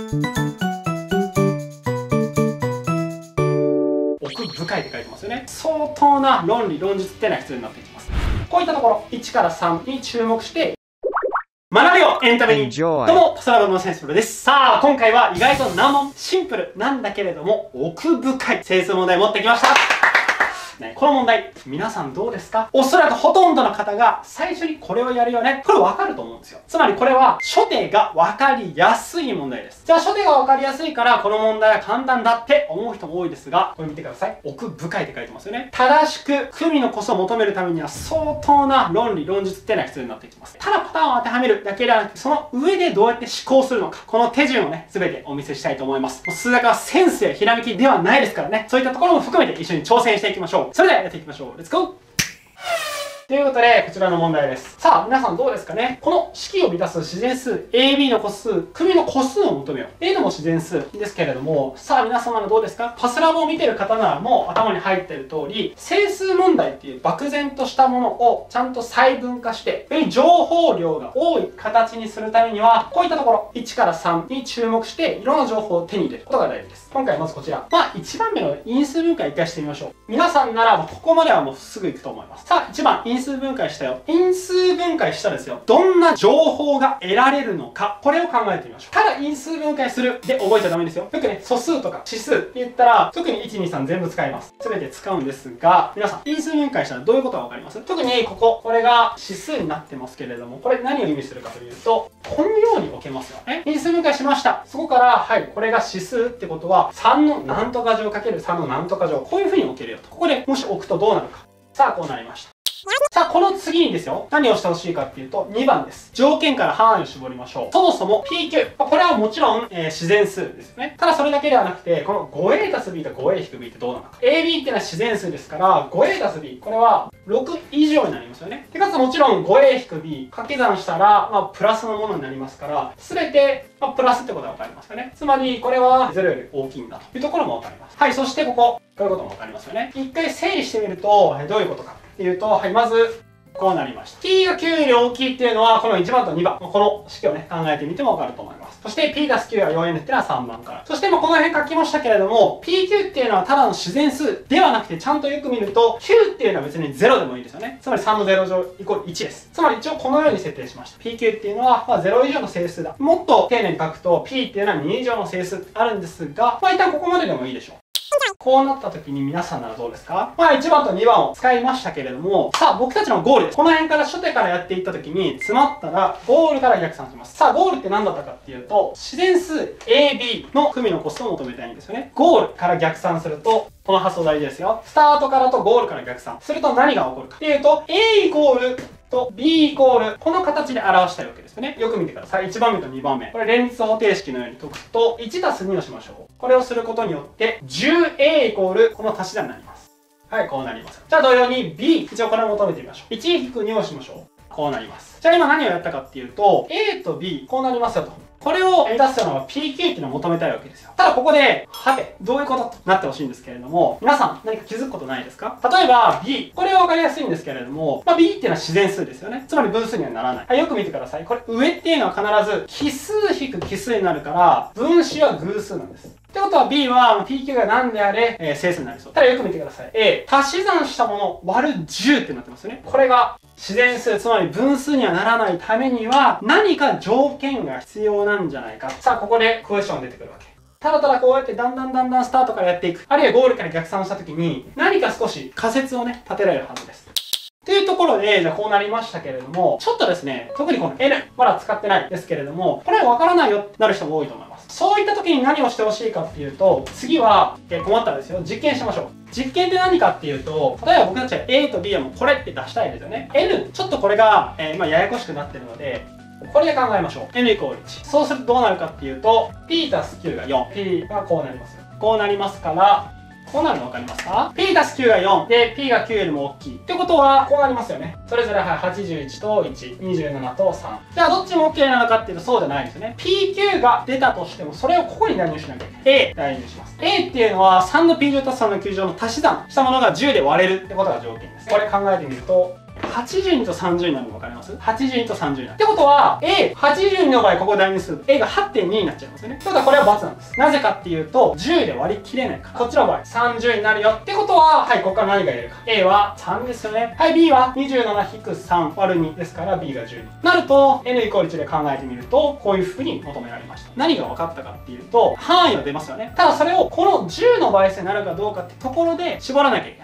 奥深いって書いてますよね。相当な論理論述っていうのが必要になってきます。こういったところ1から3に注目して学びをエンタメに。どうもパスラボのセンスプロです。さあ今回は意外と難問、シンプルなんだけれども奥深い整数問題持ってきました。この問題、皆さんどうですか？おそらくほとんどの方が最初にこれをやるよね。これ分かると思うんですよ。つまりこれは初手が分かりやすい問題です。じゃあ初手が分かりやすいからこの問題は簡単だって思う人も多いですが、これ見てください。奥深いって書いてますよね。正しく組の個数を求めるためには相当な論理論述っていうのが必要になってきます。ただパターンを当てはめるだけではなくて、その上でどうやって思考するのか、この手順をね、全てお見せしたいと思います。数学はセンスやひらめきではないですからね。そういったところも含めて一緒に挑戦していきましょう。それではやっていきましょう。レッツゴー！ということで、こちらの問題です。さあ、皆さんどうですかね？この式を満たす自然数、AB の個数、組の個数を求めよう。A のも自然数ですけれども、さあ、皆様はどうですか？パスラボを見てる方ならもう頭に入っている通り、整数問題っていう漠然としたものをちゃんと細分化して、より情報量が多い形にするためには、こういったところ、1から3に注目して、いろんな情報を手に入れることが大事です。今回はまずこちら。1番目の因数分解一回してみましょう。皆さんなら、ここまではもうすぐ行くと思います。さあ、1番、因数分解したよ。因数分解したらですよ、どんな情報が得られるのか、これを考えてみましょう。ただ因数分解するで覚えちゃダメですよ。よくね、素数とか指数って言ったら、特に1、2、3全部使います。全て使うんですが、皆さん、因数分解したらどういうことがわかります？特にこれが指数になってますけれども、これ何を意味するかというと、このように置けますよね。因数分解しました。そこから、はい、これが指数ってことは、3の何とか乗かける3の何とか乗。こういう風に置けるよと。ここでもし置くとどうなるか。さあ、こうなりました。さあ、この次にですよ、何をしてほしいかっていうと、2番です。条件から範囲を絞りましょう。そもそも PQ。これはもちろん、自然数ですよね。ただそれだけではなくて、この 5a たす b と 5a 引く b ってどうなのか。AB っていうのは自然数ですから、5a たす b。これは6以上になりますよね。で、かつもちろん 5a 引く b。掛け算したら、プラスのものになりますから、すべて、プラスってことがわかりますよね。つまり、これは0より大きいんだというところもわかります。はい、そしてこういうこともわかりますよね。一回整理してみると、どういうことかっていうと、はい、まず、こうなりました。p が9より大きいっていうのは、この1番と2番。この式をね、考えてみてもわかると思います。そして p たす9が 4n っていうのは3番から。そしてこの辺書きましたけれども、pq っていうのはただの自然数ではなくて、ちゃんとよく見ると、9っていうのは別に0でもいいですよね。つまり3の0乗イコール1です。つまり一応このように設定しました。pq っていうのは、0以上の整数だ。もっと丁寧に書くと、p っていうのは2以上の整数あるんですが、一旦ここまででもいいでしょう。こうなった時に皆さんならどうですか？1番と2番を使いましたけれども、さあ僕たちのゴールです。この辺から初手からやっていった時に詰まったらゴールから逆算します。さあゴールって何だったかっていうと、自然数 AB の組の個数を求めたいんですよね。ゴールから逆算すると、この発想大事ですよ。スタートからとゴールから逆算すると何が起こるかっていうと、A イコールと B イコール、この形で表したいわけですよね。よく見てください。1番目と2番目。これ連立方程式のように解くと、1たす2をしましょう。これをすることによって、10A イコール、この足し算になります。はい、こうなります。じゃあ同様に B、一応これを求めてみましょう。1-2をしましょう。こうなります。じゃあ今何をやったかっていうと、A と B、こうなりますよと。これを出すのは PQ っていうのを求めたいわけですよ。ただここで、はて、どういうこととなってほしいんですけれども、皆さん何か気づくことないですか？例えば B、これは分かりやすいんですけれども、B っていうのは自然数ですよね。つまり分数にはならない。はい、よく見てください。これ上っていうのは必ず奇数引く奇数になるから、分子は偶数なんです。ってことは B は PQ が何であれ、整数になりそう。ただよく見てください。A、足し算したもの割る10ってなってますよね。これが自然数、つまり分数にはならないためには何か条件が必要なんじゃないか。さあ、ここでクエスチョン出てくるわけ。ただただこうやってだんだんスタートからやっていく。あるいはゴールから逆算した時に何か少し仮説をね、立てられるはずです。というところで、じゃあこうなりましたけれども、ちょっとですね、特にこの N、まだ使ってないですけれども、これはわからないよってなる人も多いと思います。そういった時に何をしてほしいかっていうと、次は、困ったらですよ、実験しましょう。実験って何かっていうと、例えば僕たちは A と B はもうこれって出したいですよね。N、ちょっとこれが、ややこしくなってるので、これで考えましょう。N イコール1。そうするとどうなるかっていうと、P たす9が4。P がこうなります。こうなりますから、こうなるの分かりますか？ P たす9が4で P が9よりも大きいってことはこうなりますよね。それぞれ81と1、27と3。じゃあどっちも OK なのかっていうとそうじゃないですよね。PQ が出たとしてもそれをここに代入しなきゃいけない。A 代入します。A っていうのは3の P 乗と3の9乗の足し算したものが10で割れるってことが条件です。これ考えてみると 80と30になるの分かります？ 80 と30になる。ってことは、80の場合、ここ大にすると A が 8.2 になっちゃいますよね。ってことはこれは×なんです。なぜかっていうと、10で割り切れないから。こっちの場合、30になるよ。ってことは、はい、ここから何が言えるか。A は3ですよね。はい、B は 27-3 割る2ですから、B が12。なると、N イコール1で考えてみると、こういう風に求められました。何が分かったかっていうと、範囲は出ますよね。ただそれを、この10の倍数になるかどうかってところで絞らなきゃいけない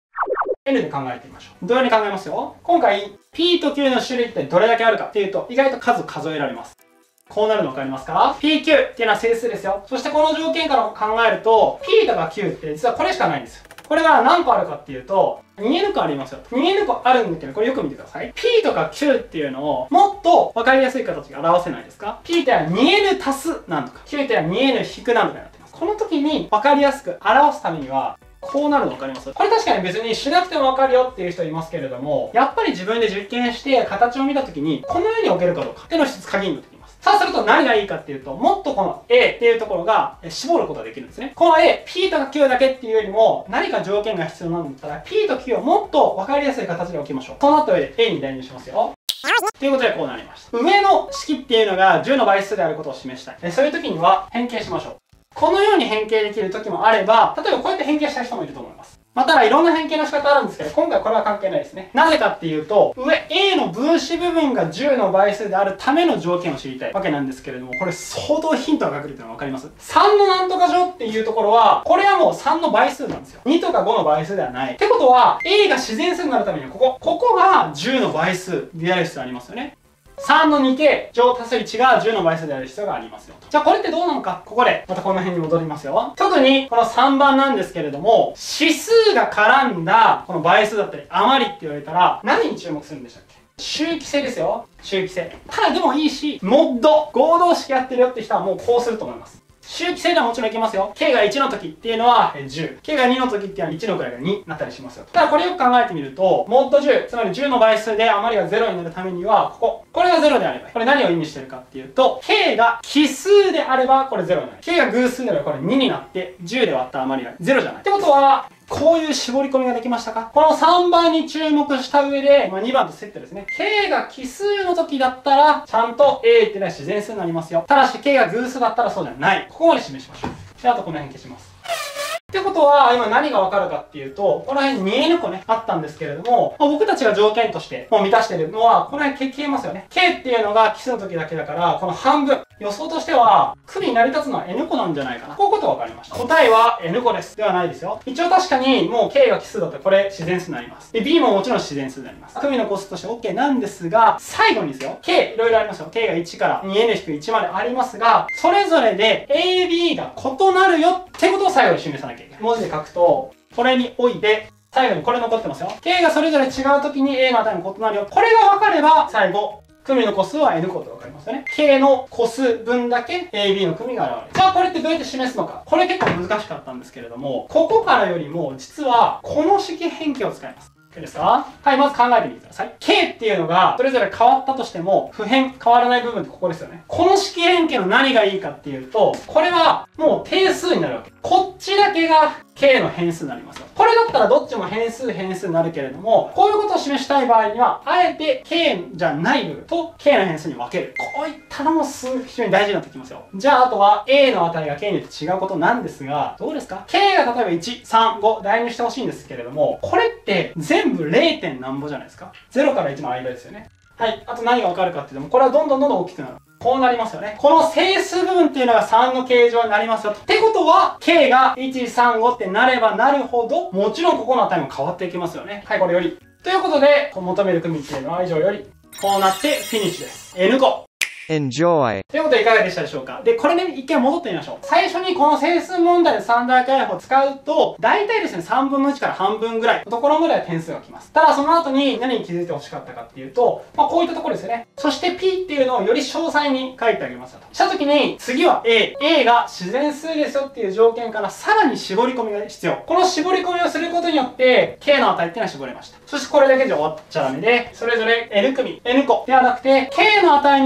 。N で考えてみましょう。同様に考えますよ。今回、P と Q の種類ってどれだけあるかっていうと、意外と数えられます。こうなるの分かりますか？ PQ っていうのは整数ですよ。そしてこの条件から考えると、P とか Q って実はこれしかないんですよ。これが何個あるかっていうと、2N 個ありますよ。2N 個あるんだけど、これよく見てください。P とか Q っていうのをもっと分かりやすい形で表せないですか？ P っては 2N 足すなんとか、Q っては 2N 引くなんとかになってます。この時に分かりやすく表すためには、こうなるの分かります？これ確かに別にしなくても分かるよっていう人いますけれども、やっぱり自分で実験して形を見た時に、このように置けるかどうかっていうのを一つ鍵になってきます。さあ、すると何がいいかっていうと、もっとこの A っていうところが絞ることができるんですね。この A、P とか Q だけっていうよりも、何か条件が必要なんだったら、P と Q をもっと分かりやすい形で置きましょう。そうなった上で A に代入しますよ。ということでこうなりました。上の式っていうのが10の倍数であることを示したい。そういう時には変形しましょう。このように変形できる時もあれば、例えばこうやって変形した人もいると思います。ただいろんな変形の仕方あるんですけど、今回これは関係ないですね。なぜかっていうと、上 A の分子部分が10の倍数であるための条件を知りたいわけなんですけれども、これ相当ヒントが隠れてるの分かります？ 3 のなんとか乗っていうところは、これはもう3の倍数なんですよ。2とか5の倍数ではない。ってことは、A が自然数になるためにはここが10の倍数である必要ありますよね。3の 2k 乗足す1が10の倍数である必要がありますよと。じゃあこれってどうなのか、ここでまたこの辺に戻りますよ。特にこの3番なんですけれども、指数が絡んだこの倍数だったり余りって言われたら何に注目するんでしたっけ？周期性ですよ。周期性。ただでもいいし、モッド、合同式やってるよって人はもうこうすると思います。周期性ではもちろんいけますよ。k が1の時っていうのは10。k が2の時っていうのは1の位が2になったりしますよ。ただこれよく考えてみると、モッド10、つまり10の倍数で余りが0になるためには、これが0であればいい。これ何を意味してるかっていうと、k が奇数であればこれ0になる。k が偶数であればこれ2になって、10で割った余りが0じゃない。ってことは、こういう絞り込みができましたか？この3番に注目した上で、2番とセットですね。k が奇数の時だったら、ちゃんと a っていうのは自然数になりますよ。ただし k が偶数だったらそうじゃない。ここまで示しましょう。で、あとこの辺消します。ってことは、今何がわかるかっていうと、この辺 2N 個ね、あったんですけれども、僕たちが条件としてもう満たしているのは、この辺消えますよね。k っていうのが奇数の時だけだから、この半分。予想としては、組に成り立つのは N 個なんじゃないかな。こういうことが分かりました。答えは N 個です。ではないですよ。一応確かに、もう k が奇数だったらこれ自然数になります。で、b ももちろん自然数になります。組の個数として OK なんですが、最後にですよ。k いろいろありますよ。k が1から 2n-1 までありますが、それぞれで AB が異なるよってことを最後に示さなきゃいけない。文字で書くと、これにおいて、最後にこれ残ってますよ。k がそれぞれ違う時に a の値が異なるよ。これが分かれば、最後、組の個数は n 個と分かりますよね。k の個数分だけ AB の組が現れる。じゃあこれってどうやって示すのか。これ結構難しかったんですけれども、ここからよりも実はこの式変形を使います。OK ですか？はい、まず考えてみてください。k っていうのがそれぞれ変わったとしても、変わらない部分ってここですよね。この式変形の何がいいかっていうと、これはもう定数になるわけ。こっちだけが k の変数になりますよ。これだったらどっちも変数になるけれども、こういうことを示したい場合には、あえて k じゃない部分と k の変数に分ける。こういったのも非常に大事になってきますよ。じゃああとは a の値が k によって違うことなんですが、どうですか？ k が例えば1、3、5代入してほしいんですけれども、これって全部 0. 点何ぼじゃないですか。0から1の間ですよね。はい。あと何が分かるかっていうと、これはどんどん大きくなる。こうなりますよね。この整数部分っていうのが3の形状になりますよ。ってことは、k が1、3、5ってなればなるほど、もちろんここの値も変わっていきますよね。はい、これより。ということで、求める組っていうのは以上より、こうなってフィニッシュです。N 個。Enjoy。ということでいかがでしたでしょうか？で、これね、一回戻ってみましょう。最初にこの整数問題で三大解法を使うと、大体ですね、3分の1から半分ぐらいのところまでは点数が来ます。ただ、その後に何に気づいてほしかったかっていうと、こういったところですよね。そして P っていうのをより詳細に書いてあげますよと。したときに、次は A。A が自然数ですよっていう条件からさらに絞り込みが必要。この絞り込みをすることによって、K の値っていうのは絞れました。そしてこれだけじゃ終わっちゃダメで、それぞれ N 組、N 個ではなくて、K の値によって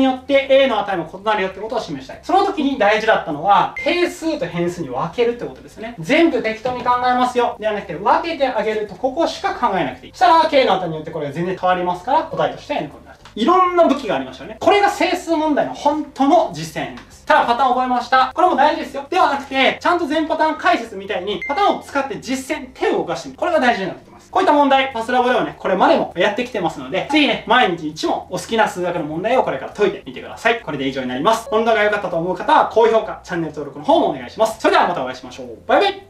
A の値も異なるよってことを示したい。その時に大事だったのは、定数と変数に分けるってことですよね。全部適当に考えますよ。ではなくて、分けてあげると、ここしか考えなくていい。そしたら、K の値によってこれが全然変わりますから、答えとして N 個になると。いろんな武器がありましたよね。これが整数問題の本当の実践です。ただパターン覚えました。これも大事ですよ。ではなくて、ちゃんと全パターン解説みたいに、パターンを使って実践、手を動かしてみる。これが大事になってきます。こういった問題、パスラボではね、これまでもやってきてますので、ぜひね、毎日1問お好きな数学の問題をこれから解いてみてください。これで以上になります。この動画が良かったと思う方は、高評価、チャンネル登録の方もお願いします。それではまたお会いしましょう。バイバイ。